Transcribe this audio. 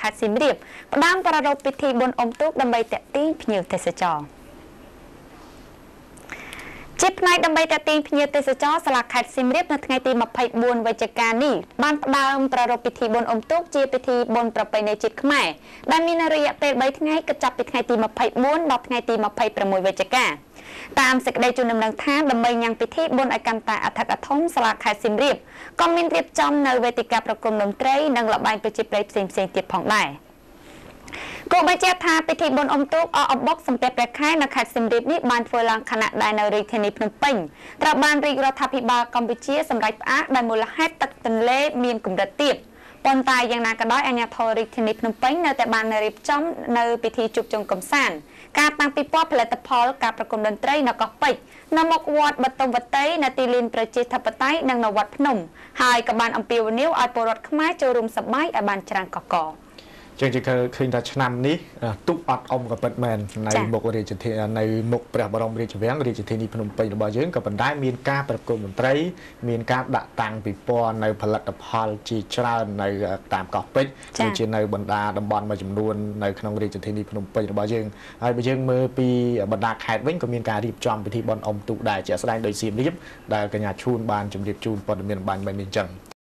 ខេត្តសៀមរាបផ្ដើមប្រារព្ធពិធីបុណ្យអុំទូកដើម្បីតាក់ទាញភ្ញៀវទេសចរជាផ្នែកដើម្បីតាក់ទាញភ្ញៀវទេសចរសាលាខេត្តសៀមរាបនៅថ្ងៃទី24វិច្ឆិកានេះបានផ្ដើមប្រារព្ធពិធីបុណ្យអុំទូកជាពិធីបុណ្យប្រពៃណីជាតិខ្មែរដែលមានរយៈពេល3ថ្ងៃគិតចាប់ពីថ្ងៃទី24ដល់ថ្ងៃទី26វិច្ឆិកាតាមសេចក្តីជូនដំណឹងថាដើម្បីញ៉ាំងពិធីបុណ្យឲ្យកាន់តែអធិកអធមសាលាខេត្តសៀមរាបក៏មានរៀបចំនៅវេទិកាប្រគំតន្ត្រីនិងល្បែងប្រជាប្រិយផ្សេងៗទៀតផងដែរគូបញ្ជាក់ថាពិធីបុណ្យអុំទូកអកអំបុកសំពះព្រះខែនៅខេត្តសៀមរាបនេះបានធ្វើឡើងខណៈដែលនៅរាជធានីភ្នំពេញត្រូវបានរាជរដ្ឋាភិបាលកម្ពុជាសម្រេចផ្អាកដោយមូលហេតុទឹកទន្លេមានកម្រិតទាបប៉ុន្តែយ៉ាងណាក៏ដោយអាជ្ញាធររាជធានីភ្នំពេញនៅតែបានរៀបចំនៅពិធីជួបជុំកម្សាន្តការតាំងពិព័រណ៍ផលិតផលការប្រគំតន្ត្រីនៅកោះពេជ្រនៅមុខវត្តបតុមវត្តីនៅទីលានប្រជាធិបតេយ្យនិងនៅវត្តភ្នំហើយក៏បានអំពាវនាវឲ្យពលរដ្ឋខ្មែរចូលរួមសប្បាយឲ្យបានច្រើនកកជាងជាឃើញថាឆ្នាំនេះទុកអត់អុំក៏ពិតមែននៅមុខរាជធានីនៅមុខព្រះបរមរាជវាំងរាជធានីភ្នំពេញរបស់យើងក៏ប៉ុន្តែមានការប្រគំតន្ត្រីមានការដាក់តាំងពិព័រណ៍នៅផលិតផលជាច្រើននៅតាមកោះពេជ្រដូចជានៅបណ្ដាតំបន់មួយចំនួននៅក្នុងរាជធានីភ្នំពេញរបស់យើងហើយបើយើងមើលពីបណ្ដាខេត្តវិញក៏មានការរៀបចំពិធីបុណ្យអុំទូកដែរជាក់ស្ដែងដោយសៀមរាបដែលកញ្ញាឈួនបានជម្រាបជូនព័ត៌មានបាញ់មិញអញ្ចឹង